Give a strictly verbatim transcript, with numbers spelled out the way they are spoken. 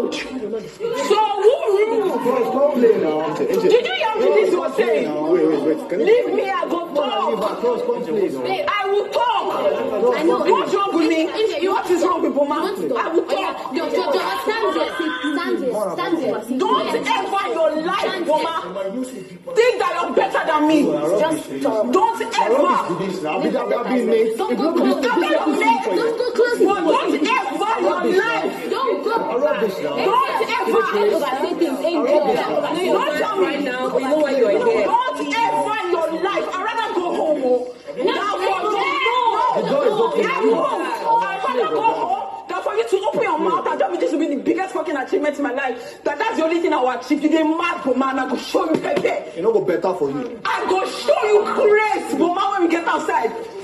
rude. So who rude? Did you hear what this was saying? Wait, wait, wait. Can Leave me, I go talk. I will talk. I know. What's wrong with me? What is wrong with Boma? I will talk. Stand there, stand there, stand there. Don't ever in your life, Boma, think that you're better than me. Just talk. Don't ever. Don't go close. Don't go close. Don't ever in your life. Don't go. Don't ever. Overtake things ain't good. Don't tell me right now. We know why you're here. Don't ever in your life. I'd rather go home. Oh. No, I'd rather go home than for you to open your mouth and tell me this will be the biggest fucking achievement in my life. That that's the only thing I will achieve. You get mad, Boma, and I go show you Pepe. You know, go better for you. I go show you grace, Boma, when we get outside.